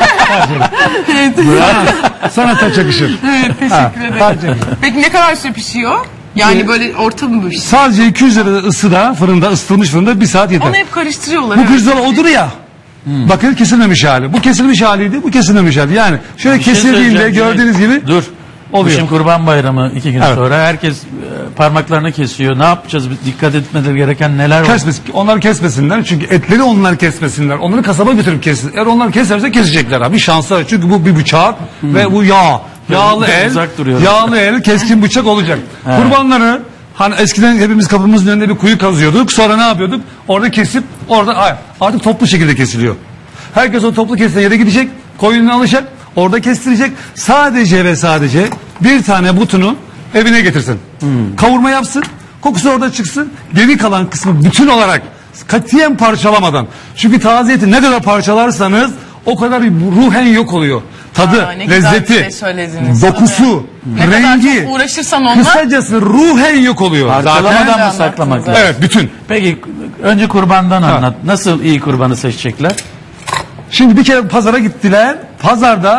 Sana, sana taç yakışır. Evet, teşekkür taç ederim. yakışır. Peki ne kadar süre pişiyor? Yani Ee, böyle orta mı pişiyor? Sadece iki yüz derece ısıda, fırında, ısıtılmış fırında bir saat yeter. Onu hep karıştırıyorlar. Bu evet. pirzola odur ya. Bakın kesilmemiş hali. Bu kesilmiş haliydi, bu kesilmemiş hali. Yani şöyle Bir şey kesildiğinde söyleyeceğim. gördüğünüz gibi Dur. oluyor. Şimdi Kurban Bayramı iki gün Evet. sonra herkes e, parmaklarını kesiyor. Ne yapacağız? Dikkat etmeleri gereken neler var? Kesmez, onları kesmesinler çünkü etleri onlar kesmesinler. Onları kasaba götürüp kessin. Eğer onlar keserse kesecekler abi. Bir şansları var. Çünkü bu bir bıçak ve bu yağ. Yağlı el, Uzak duruyorum. yağlı el, keskin bıçak olacak. He. Kurbanları hani eskiden hepimiz kapımızın önünde bir kuyu kazıyorduk. Sonra ne yapıyorduk? Orada kesip orada hayır, artık toplu şekilde kesiliyor. Herkes o toplu kesilen yere gidecek, koyununu alacak, orada kestirecek. Sadece ve sadece bir tane butunu evine getirsin. Kavurma yapsın, kokusu orada çıksın. Geri kalan kısmı bütün olarak katiyen parçalamadan. Çünkü taze eti ne kadar parçalarsanız o kadar ruhen yok oluyor. Tadı, Aa, ne güzel bir lezzeti, şey söylediniz. dokusu, Ne kadar rengi. çok uğraşırsan onunla- Kısacası ruhen yok oluyor. Parçalamadan Zaten- mı saklamak lazım? Evet, bütün. Peki önce kurbandan anlat. Nasıl iyi kurbanı seçecekler? Şimdi bir kere pazara gittiler. Pazarda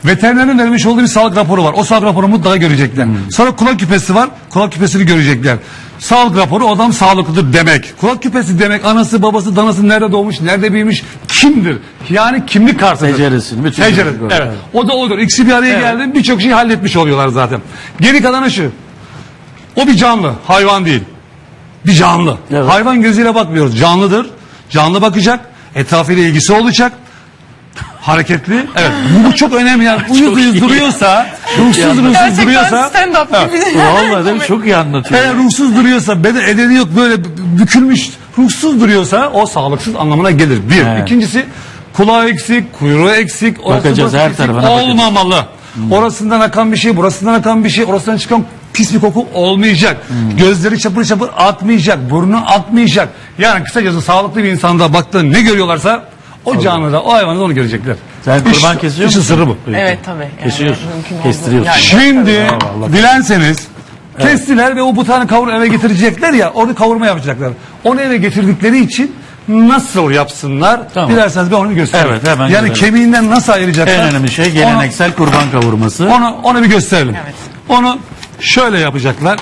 Veterinerin vermiş olduğu bir sağlık raporu var. O sağlık raporunu mutlaka görecekler. Hmm. Sonra kulak küpesi var. Kulak küpesini görecekler. Sağlık raporu adam sağlıklıdır demek. Kulak küpesi demek anası babası danası nerede doğmuş nerede büyümüş kimdir? Yani kimlik kartıdır. Teceresini. bütün Tecere. bütün- Evet. O da odur. İkisi bir araya Evet. geldi birçok şeyi halletmiş oluyorlar zaten. Geri kalanı şu. O bir canlı. Hayvan değil. Bir canlı. Hayvan gözüyle bakmıyoruz. Canlıdır. Canlı bakacak. Etrafıyla ilgisi olacak. Hareketli. Evet. Bu, bu çok önemli. Yani uyuz uyuz duruyorsa, ruhsuz ruhsuz Gerçekten duruyorsa. stand-up gibi. Vallahi değil mi? Çok iyi anlatıyor. Eğer ruhsuz duruyorsa, beden edeni yok böyle bükülmüş, ruhsuz duruyorsa o sağlıksız anlamına gelir. Bir. Evet. İkincisi kulağı eksik, kuyruğu eksik, orası Bakacağız, burası her eksik tarafına bakacağız. olmamalı. Orasından akan bir şey, burasından akan bir şey, orasından çıkan pis bir koku olmayacak. Gözleri çapır çapır atmayacak, burnu atmayacak. Yani kısacası sağlıklı bir insanda baktığın ne görüyorlarsa o canlıda, o hayvanda onu görecekler. Sen kurban İş- kesiyor işin musun? sırrı bu. Evet tabii. Yani Kesiyorsun. mümkün olduğu- Kestiriyorsun. Yani- Şimdi Allah. dilerseniz kestiler ve o butağını kavur eve getirecekler ya orada kavurma yapacaklar. Onu eve getirdikleri için nasıl yapsınlar? Tamam. Dilerseniz ben onu bir göstereyim. Evet, hemen yani görelim. kemiğinden nasıl ayıracaklar? En önemli şey geleneksel kurban kavurması. Onu, onu, onu bir gösterelim. Onu şöyle yapacaklar.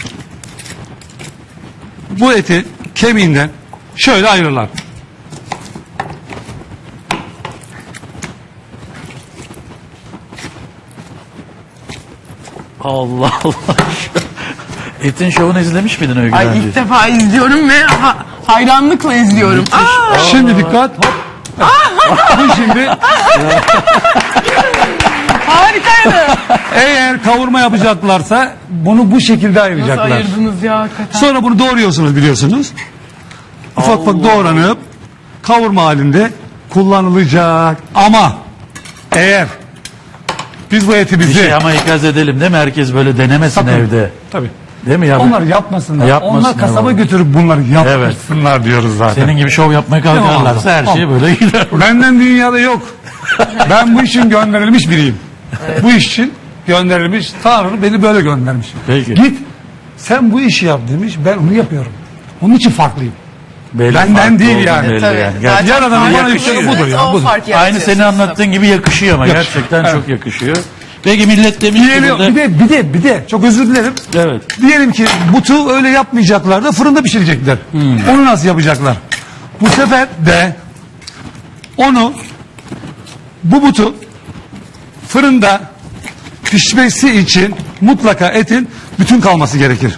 Bu eti kemiğinden şöyle ayırırlar. Allah Allah. Etin şovunu izlemiş miydin Öykü? Ay daha önce? ilk defa izliyorum ve ha- hayranlıkla izliyorum. Aa! Şimdi dikkat. Hop. Bu şimdi Harikaydı. eğer kavurma yapacaklarsa bunu bu şekilde Nasıl ayıracaklar. ayırdınız ya hakikaten. Sonra bunu doğruyorsunuz biliyorsunuz. Ufak ufak doğranıp kavurma halinde kullanılacak. Ama eğer biz bu eti Bir bizi şey ama ikaz edelim değil mi? Herkes böyle denemesin Sakın. evde. Tabii. Değil mi ya? Onlar yapmasınlar. Yapmasınlar Onlar kasaba vallahi. götürüp bunları yapmasınlar diyoruz zaten. Senin gibi şov yapmaya kalkarlarsa her şey böyle gider. Benden dünyada yok. Ben bu işin gönderilmiş biriyim. Bu iş için gönderilmiş. Tanrı beni böyle göndermiş. Peki. Git sen bu işi yap demiş. Ben onu yapıyorum. Onun için farklıyım. Belli Benden farklı değil olduğunu yani. belli Tabii. yani. Zaten Gerçekten Yaradan'ın bana yakışıyor. yükleri budur ya. O Budur. fark Aynı yaratıyorsunuz senin anlattığın gibi yakışıyor ama Yakışıyor. gerçekten Evet. çok yakışıyor. Peki millet demiş ki Diyelim, burada... bir de bir de bir de çok özür dilerim. Evet. Diyelim ki butu öyle yapmayacaklar da fırında pişirecekler. Hmm. Onu nasıl yapacaklar? Bu sefer de onu bu butu fırında pişmesi için mutlaka etin bütün kalması gerekir.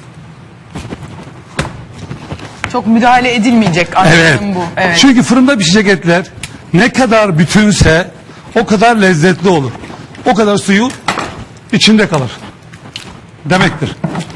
Çok müdahale edilmeyecek Evet. anladığım bu. Evet. Çünkü fırında pişecek etler ne kadar bütünse o kadar lezzetli olur. O kadar suyu içinde kalır. Demektir.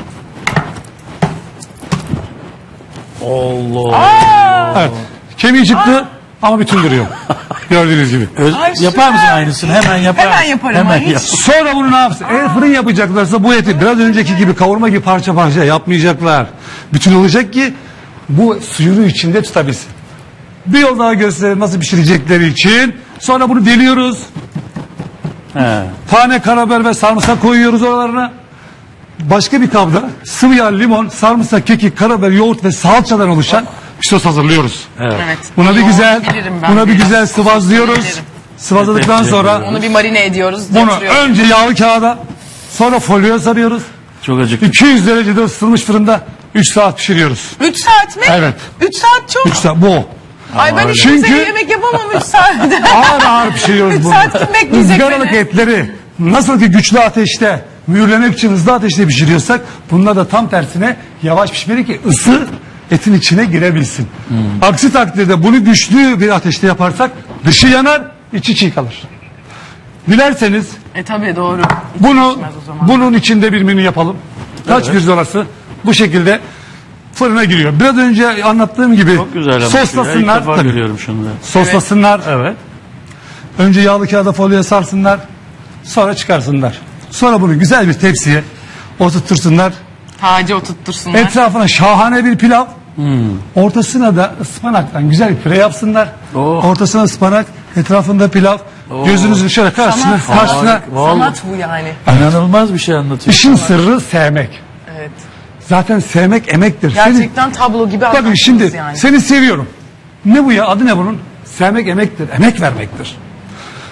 Allah. Evet. Kemiği çıktı ama bütün duruyor. Gördüğünüz gibi. Öz- Ay, yapar süper. mısın aynısını? Hemen yapar. Hemen yaparım. Hemen Ay, hiç- yap. Sonra bunu ne yapsın? Eğer fırın yapacaklarsa bu eti biraz önceki gibi kavurma gibi parça parça yapmayacaklar. Bütün olacak ki bu suyunu içinde tutabilsin. Bir yol daha gösterelim nasıl pişirecekleri için. Sonra bunu deliyoruz. He. Tane karabiber ve sarımsak koyuyoruz oralarına. Başka bir kabda sıvı yağ, limon, sarımsak, kekik, karabiber, yoğurt ve salçadan oluşan bir sos hazırlıyoruz. Evet. Evet. Buna bir Yoğurt güzel, bilirim ben buna bir biraz. güzel sıvazlıyoruz. Bilirim. Sıvazladıktan Evet, sonra evet. Onu bir marine ediyoruz. bunu yatırıyoruz. önce yağlı kağıda, sonra folyoya sarıyoruz. Çok acıktım. iki yüz derecede ısıtılmış fırında üç saat pişiriyoruz. Üç saat mi? Evet. Üç saat çok. üç saat bu. o. Ay ben hiç Çünkü- kimseye yemek yapamam üç saatte. Ağır ağır pişiriyoruz Üç bunu. saat kim bekleyecek Izgaralık beni? etleri nasıl ki güçlü ateşte mühürlemek için hızlı ateşte pişiriyorsak bunlar da tam tersine yavaş pişmeli ki ısı etin içine girebilsin. Aksi takdirde bunu güçlü bir ateşte yaparsak dışı yanar, içi çiğ kalır. Dilerseniz E tabii doğru. bunu Pişmez o zaman. bunun içinde bir menü yapalım. Kaç Evet. pirzolası bu şekilde fırına giriyor. Biraz önce anlattığım gibi Çok güzel ama. soslasınlar. İlk defa Tabii. görüyorum şunu da. Soslasınlar. Evet. Önce yağlı kağıda folyoya sarsınlar. Sonra çıkarsınlar. Sonra bunu güzel bir tepsiye oturtursunlar. Tacı oturttursunlar. Etrafına şahane bir pilav. Hmm. Ortasına da ıspanaktan güzel bir püre yapsınlar. Oh. Ortasına ıspanak, etrafında pilav. Oh. Gözünüzü şöyle karşısına, Sanat. karşısına. Harika. Vallahi Sanat bu yani. İnanılmaz bir şey anlatıyor. İşin sırrı sevmek. Evet. Zaten sevmek emektir. Senin- Gerçekten tablo gibi bakın anlattınız şimdi yani. seni seviyorum. Ne bu ya? Adı ne bunun? Sevmek emektir. Emek vermektir.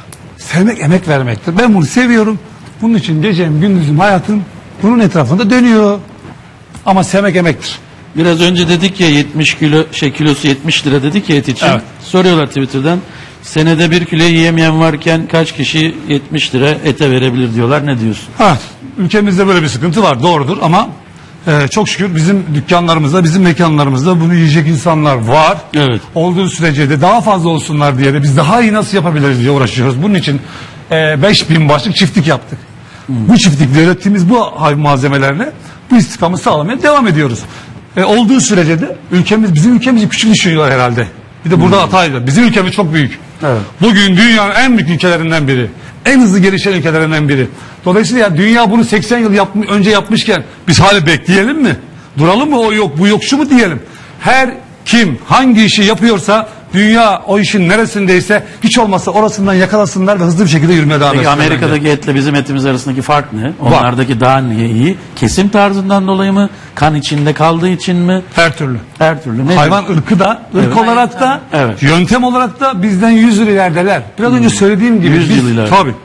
Sevmek emek vermektir. Ben bunu seviyorum. Bunun için gecem, gündüzüm, hayatım bunun etrafında dönüyor. Ama sevmek emektir. Biraz önce dedik ya yetmiş kilo şey kilosu yetmiş lira dedik ya et için. Evet. Soruyorlar Twitter'dan. Senede bir kilo yiyemeyen varken kaç kişi yetmiş lira ete verebilir diyorlar. Ne diyorsun? Ha, ülkemizde böyle bir sıkıntı var, doğrudur ama e, çok şükür bizim dükkanlarımızda, bizim mekanlarımızda bunu yiyecek insanlar var. Evet. Olduğu sürece de daha fazla olsunlar diye de biz daha iyi nasıl yapabiliriz diye uğraşıyoruz. Bunun için e, beş bin başlık çiftlik yaptık. Hmm. Bu çiftlikle ürettiğimiz bu malzemelerle bu istihdamı sağlamaya devam ediyoruz. E, olduğu sürece de ülkemiz, bizim ülkemizi küçük düşünüyorlar herhalde. Bir de burada hmm. hataydı. Bizim ülkemiz çok büyük. Evet. Bugün dünyanın en büyük ülkelerinden biri. En hızlı gelişen ülkelerinden biri. Dolayısıyla ya dünya bunu seksen yıl yap, önce yapmışken biz hala bekleyelim mi? Duralım mı? O yok, bu yok, şu mu diyelim? Her kim hangi işi yapıyorsa dünya o işin neresindeyse hiç olmazsa orasından yakalasınlar ve hızlı bir şekilde yürümeye devam etsinler. Peki Amerika'daki etle bizim etimiz arasındaki fark ne? Onlardaki daha niye iyi? Kesim tarzından dolayı mı? Kan içinde kaldığı için mi? Her türlü. Her türlü. Ne Hayvan ırkı da, ırk evet. olarak da, evet. yöntem olarak da bizden yüz yıl ilerideler. Biraz hmm. önce söylediğim gibi. yüz yıl ileride. Tabii.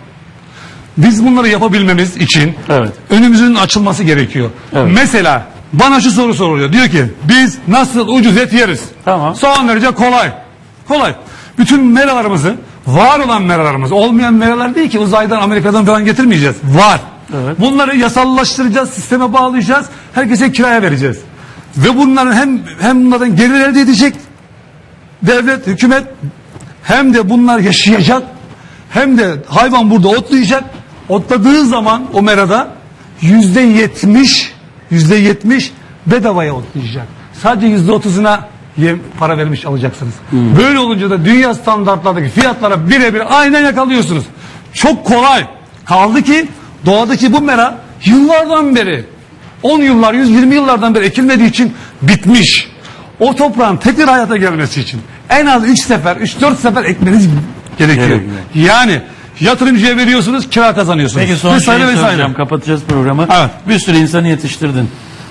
Biz bunları yapabilmemiz için evet. önümüzün açılması gerekiyor. Evet. Mesela bana şu soru soruluyor. Diyor ki biz nasıl ucuz et yeriz? Tamam. Son derece kolay. Kolay. Bütün meralarımızı, var olan meralarımız, olmayan meralar değil ki uzaydan, Amerika'dan falan getirmeyeceğiz. Var. Evet. Bunları yasallaştıracağız, sisteme bağlayacağız, herkese kiraya vereceğiz. Ve bunların hem hem bunlardan gelir elde edecek devlet, hükümet, hem de bunlar yaşayacak, hem de hayvan burada otlayacak. Otladığı zaman o merada yüzde yetmiş, yüzde yetmiş bedavaya otlayacak. Sadece yüzde otuzuna yem para vermiş alacaksınız. Hmm. Böyle olunca da dünya standartlarındaki fiyatlara birebir aynen yakalıyorsunuz. Çok kolay. Kaldı ki doğadaki bu mera yıllardan beri, on yıllar, yüz yirmi yıllardan beri ekilmediği için bitmiş. O toprağın tekrar hayata gelmesi için en az üç sefer, üç dört sefer ekmeniz gerekiyor. Gerekiyor. Yani yatırımcıya veriyorsunuz, kira kazanıyorsunuz. Peki son şeyi soracağım, kapatacağız programı. Evet. Bir sürü insanı yetiştirdin.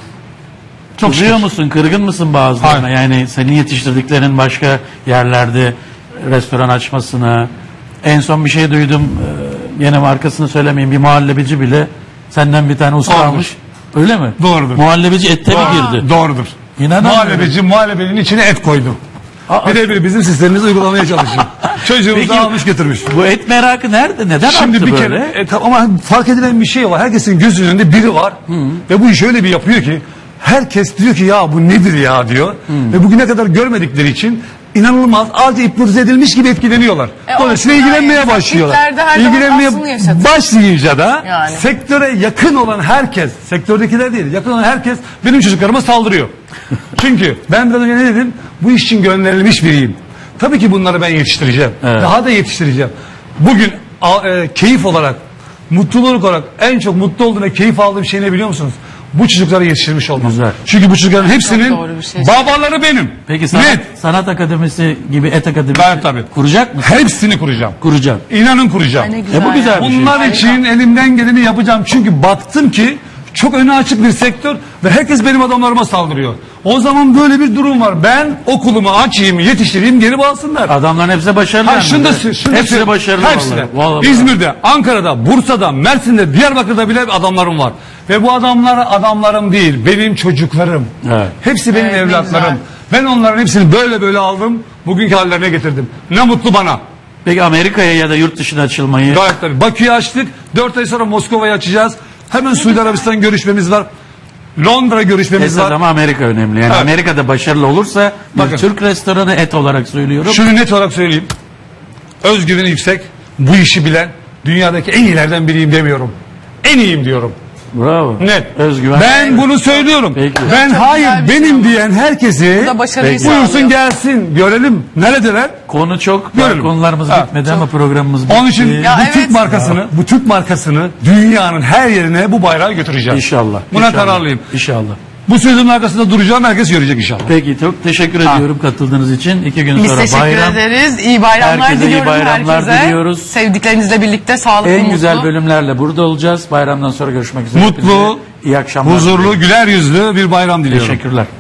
Çok Kızıyor şükür. musun, kırgın mısın bazılarına? Hayır. Yani senin yetiştirdiklerinin başka yerlerde restoran açmasına. En son bir şey duydum, yine markasını söylemeyeyim, bir muhallebici bile senden bir tane usta almış. Öyle mi? Doğrudur. Muhallebici ette Doğru. mi girdi? Doğrudur. Muhallebici muhallebinin içine et koydu. Birebir bizim sistemimizi uygulamaya çalışıyor. Çocuğumuzu almış getirmiş. Bu et merakı nerede? Neden Şimdi arttı bir böyle? kere e, ama fark edilen bir şey var. Herkesin gözünün önünde biri var. Hı. Ve bu işi öyle bir yapıyor ki herkes diyor ki ya bu nedir ya diyor. Hı. Ve bugüne kadar görmedikleri için inanılmaz azca hipnotize edilmiş gibi etkileniyorlar. E, Dolayısıyla ilgilenmeye başlıyorlar. İlgilenmeye başlayınca da yani. sektöre yakın olan herkes, sektördekiler değil, yakın olan herkes benim çocuklarıma saldırıyor. Çünkü ben biraz önce ne dedim? Bu iş için gönderilmiş biriyim. Tabii ki bunları ben yetiştireceğim. Evet. Daha da yetiştireceğim. Bugün a, e, keyif olarak, mutluluk olarak en çok mutlu olduğum ve keyif aldığım şey ne biliyor musunuz? Bu çocukları yetiştirmiş olmam. Güzel. Çünkü bu çocukların hepsinin şey babaları benim. Peki sanat, Net. sanat akademisi gibi et akademisi ben, tabii. kuracak mısın? Hepsini kuracağım. Kuracağım. İnanın kuracağım. E bu güzel bir şey. Bunlar için Harika. elimden geleni yapacağım. Çünkü baktım ki çok önü açık bir sektör ve herkes benim adamlarıma saldırıyor. O zaman böyle bir durum var. Ben okulumu açayım, yetiştireyim, geri bağlasınlar. Adamların hepsi başarılı. Ha, şunu da, şunu hepsi başarılı. Hepsine. İzmir'de, Ankara'da, Bursa'da, Mersin'de, Diyarbakır'da bile adamlarım var. Ve bu adamlar adamlarım değil, benim çocuklarım. Evet. Hepsi benim evet, evlatlarım. Ben onların hepsini böyle böyle aldım, bugünkü hallerine getirdim. Ne mutlu bana. Peki Amerika'ya ya da yurt dışına açılmayı? Gayet tabii. Bakü'yü açtık, dört ay sonra Moskova'yı açacağız. Hemen Suudi Arabistan görüşmemiz var. Londra görüşmemiz Esas var. Ama Amerika önemli. Yani evet. Amerika'da başarılı olursa bir Türk restoranı et olarak söylüyorum. Şunu net olarak söyleyeyim. Özgüveni yüksek, bu işi bilen, dünyadaki en iyilerden biriyim demiyorum. En iyiyim diyorum. Bravo. Net. Özgüven. Ben bunu söylüyorum. Peki. Ben Çok hayır benim şey diyen herkesi buyursun gelsin görelim. Neredeler? Konu çok. Görelim. Konularımız ha, bitmedi çok. ama programımız bitti. Onun için ya bu evet. Türk markasını, ya. bu Türk markasını dünyanın her yerine bu bayrağı götüreceğiz. İnşallah. Buna İnşallah. kararlıyım. İnşallah. Bu sözümün arkasında duracağım, herkes görecek inşallah. Peki çok teşekkür ha. ediyorum katıldığınız için. İki gün Biz sonra teşekkür bayram. ederiz. İyi bayramlar herkese diliyorum iyi bayramlar herkese. diliyoruz. Sevdiklerinizle birlikte sağlıklı, en mutlu. güzel bölümlerle burada olacağız. Bayramdan sonra görüşmek üzere. Mutlu, iyi akşamlar. Huzurlu, güler yüzlü bir bayram diliyorum. Teşekkürler.